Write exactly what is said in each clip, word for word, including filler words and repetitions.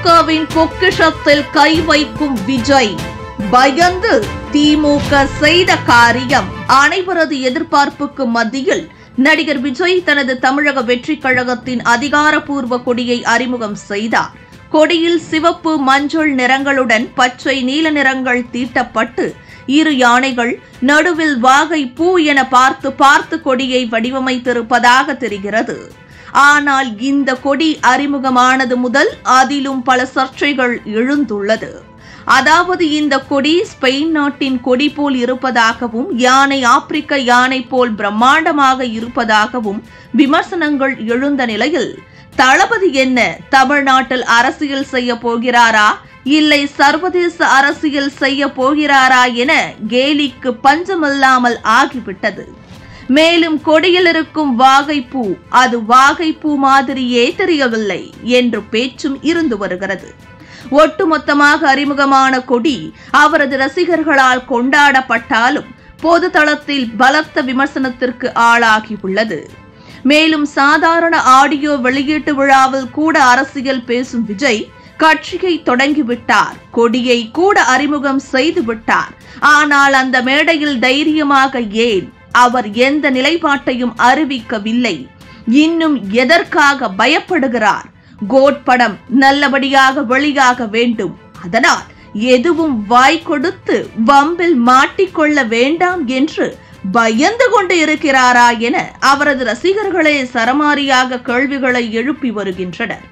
திமுகவின் பொக்கிஷத்தில் கை வைக்கும் விஜய். பயந்து திமுக செய்த காரியம். அனைவரது எதிர்பார்ப்புக்கு மத்தியில் நடிகர் விஜய் தனது தமிழக வெற்றி கழகத்தின் அதிகாரப்பூர்வ கொடியை அறிமுகம் செய்தார். கொடியில் சிவப்பு, மஞ்சள் நிறங்களுடன் பச்சை, நீல நிறங்கள் தீட்டப்பட்டு இரு யானைகள் நடுவில் வாகை பூ என பார்த்து பார்த்து கொடியை வடிவமைத்திருப்பதாக தெரிகிறது. ஆனால் இந்த கொடி அறிமுகமானது முதல் அதிலும் பல சர்ச்சைகள் எழுந்துள்ளது. அதாவது இந்த கொடி ஸ்பெயின் நாட்டின் கொடி போல் இருப்பதாகவும், யானை ஆப்பிரிக்க யானை போல் பிரம்மாண்டமாக இருப்பதாகவும் விமர்சனங்கள் எழுந்த நிலையில், தளபதி என்ன தமிழ்நாட்டில் அரசியல் செய்ய போகிறாரா, இல்லை சர்வதேச அரசியல் செய்ய போகிறாரா என கேலிக்கு பஞ்சமில்லாமல் ஆகிவிட்டது. மேலும் கொடியில் இருக்கும் வாகைப்பூ அது வாகைப்பூ மாதிரியே தெரியவில்லை என்று பேச்சும் இருந்து வருகிறது. ஒட்டுமொத்தமாக அறிமுகமான கொடி அவரது ரசிகர்களால் கொண்டாடப்பட்டாலும் பொது தளத்தில் பலத்த விமர்சனத்திற்கு ஆளாகியுள்ளது. மேலும் சாதாரண ஆடியோ வெளியீட்டு விழாவில் கூட அரசியல் பேசும் விஜய் கட்சியை தொடங்கிவிட்டார், கொடியை கூட அறிமுகம் செய்து விட்டார். ஆனால் அந்த மேடையில் தைரியமாக ஏன் அவர் எந்த நிலைப்பாட்டையும் அறிவிக்கவில்லை? இன்னும் எதற்காக பயப்படுகிறார்? கோட் படம் நல்லபடியாக வெளியாக வேண்டும், அதனால் எதுவும் வாய் கொடுத்து வம்பில் மாட்டிக்கொள்ள வேண்டாம் என்று பயந்து கொண்டு இருக்கிறாரா என அவரது ரசிகர்களே சரமாரியாக கேள்விகளை எழுப்பி வருகின்றனர்.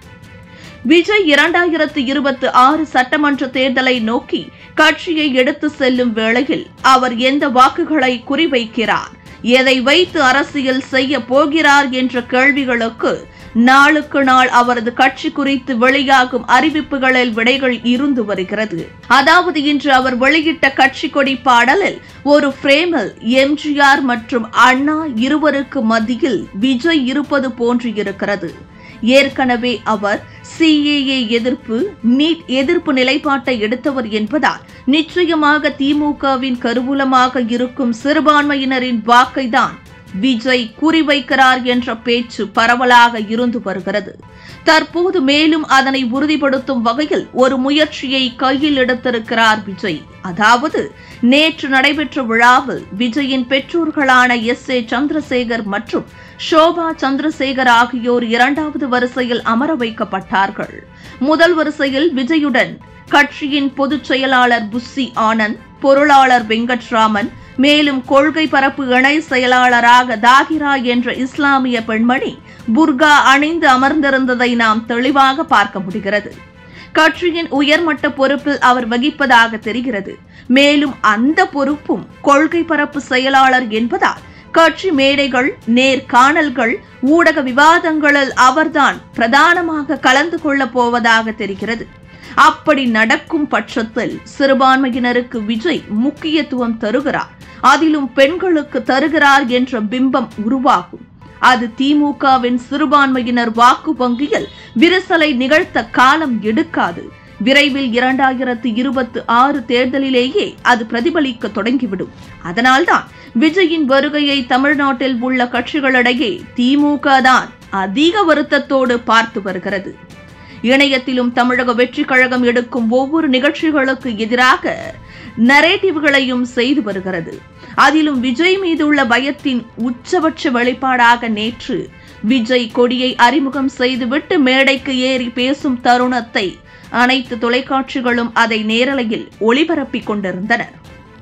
விஜய் இரண்டாயிரத்து இருபத்தி ஆறு சட்டமன்ற தேர்தலை நோக்கி கட்சியை எடுத்து செல்லும் வேளையில் அவர் எந்த வாக்குகளை குறிவைக்கிறார், எதை வைத்து அரசியல் செய்ய போகிறார் என்ற கேள்விகளுக்கு நாளுக்கு நாள் அவரது கட்சி குறித்து வெளியாகும் அறிவிப்புகளில் விடைகள் இருந்து வருகிறது. அதாவது இன்று அவர் வெளியிட்ட கட்சி கொடி பாடலில் ஒரு பிரேமில் எம்ஜிஆர் மற்றும் அண்ணா இருவருக்கு மத்தியில் விஜய் இருப்பது போன்று இருக்கிறது. ஏற்கனவே அவர் சிஏஏ எதிர்ப்பு, நீட் எதிர்ப்பு நிலைப்பாட்டை எடுத்தவர் என்பதால் நிச்சயமாக திமுகவின் கருவூலமாக இருக்கும் சிறுபான்மையினரின் வாக்கைதான் விஜய் குறிவைக்கிறார் என்ற பேச்சு பரவலாக இருந்து வருகிறது. தற்போது மேலும் அதனை உறுதிப்படுத்தும் வகையில் ஒரு முயற்சியை கையில் எடுத்திருக்கிறார் விஜய். அதாவது நேற்று நடைபெற்ற விழாவில் விஜயின் பெற்றோர்களான எஸ் ஏ சந்திரசேகர் மற்றும் ஷோபா சந்திரசேகர் ஆகியோர் இரண்டாவது வரிசையில் அமர வைக்கப்பட்டார்கள். முதல் வரிசையில் விஜயுடன் கட்சியின் பொதுச் செயலாளர் புஸ்ஸி ஆனந்த், பொருளாளர் வெங்கட்ராமன், மேலும் கொள்கை பரப்பு இணை செயலாளராக தாகிரா என்ற இஸ்லாமிய பெண்மணி புர்கா அணிந்து அமர்ந்திருந்ததை நாம் தெளிவாக பார்க்க முடிகிறது. கட்சியின் உயர்மட்ட பொறுப்பில் அவர் வகிப்பதாக தெரிகிறது. மேலும் அந்த பொறுப்பும் கொள்கை பரப்பு செயலாளர் என்பதால் கட்சி மேடைகள், நேர்காணல்கள், ஊடக விவாதங்களில் அவர்தான் பிரதானமாக கலந்து கொள்ளப் போவதாக தெரிகிறது. அப்படி நடக்கும் பட்சத்தில் சிறுபான்மையினருக்கு விஜய் முக்கியத்துவம் தருகிறார், அதிலும் பெண்களுக்கு தருகிறார் என்ற பிம்பம் உருவாகும். அது திமுகவின் சிறுபான்மையினர் வாக்கு வங்கியில் விரிசலை நிகழ்த்த காலம் எடுக்காது. விரைவில் இரண்டாயிரத்து இருபத்தி ஆறு தேர்தலிலேயே அது பிரதிபலிக்க தொடங்கிவிடும். அதனால்தான் விஜயின் வருகையை தமிழ்நாட்டில் உள்ள கட்சிகளிடையே திமுக தான் அதிக வருத்தத்தோடு பார்த்து வருகிறது. இணையத்திலும் தமிழக வெற்றி கழகம் எடுக்கும் ஒவ்வொரு நிகழ்ச்சிகளுக்கு எதிராக நரேட்டிவ்களையும் செய்து வருகிறது. அதிலும் விஜய் மீதுள்ள பயத்தின் உச்சபட்ச வெளிப்பாடாக நேற்று விஜய் கொடியை அறிமுகம் செய்துவிட்டு மேடைக்கு ஏறி பேசும் தருணத்தை அனைத்து தொலைக்காட்சிகளும் அதை நேரலையில் ஒளிபரப்பிக் கொண்டிருந்தனர்.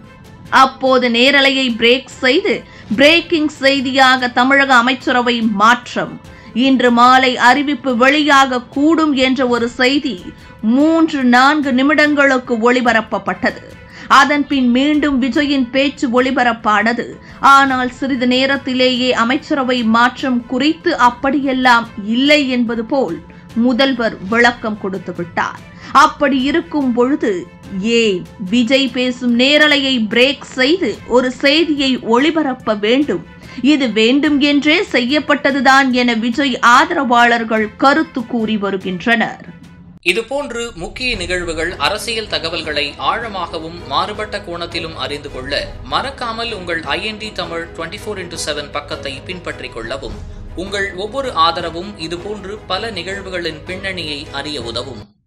அப்போது நேரலையை பிரேக் செய்து பிரேக்கிங் செய்தியாக தமிழக அமைச்சரவை மாற்றம், இன்று மாலை அறிவிப்பு வெளியாக கூடும் என்ற ஒரு செய்தி மூன்று நான்கு நிமிடங்களுக்கு ஒளிபரப்பப்பட்டது. அதன் பின் மீண்டும் விஜயின் பேச்சு ஒளிபரப்பானது. ஆனால் சிறிது நேரத்திலேயே அமைச்சரவை மாற்றம் குறித்து அப்படியெல்லாம் இல்லை என்பது போல் முதல்வர் விளக்கம் கொடுத்து விட்டார். அப்படி இருக்கும் பொழுது ஏன் விஜய் பேசும் நேரலையை பிரேக் செய்து ஒரு செய்தியை ஒளிபரப்ப வேண்டும்? இது வேண்டும் என்றே செய்யப்பட்டதுதான் என விஜய் ஆதரவாளர்கள் கருத்து கூறி வருகின்றனர். இதுபோன்று முக்கிய நிகழ்வுகள், அரசியல் தகவல்களை ஆழமாகவும் மாறுபட்ட கோணத்திலும் அறிந்து கொள்ள மறக்காமல் உங்கள் ஐஎன்டி தமிழ் இருபத்தி நான்கு இன்டு ஏழு பக்கத்தை பின்பற்றிக் கொள்ளவும். உங்கள் ஒவ்வொரு ஆதரவும் இதுபோன்று பல நிகழ்வுகளின் பின்னணியை அறிய உதவும்.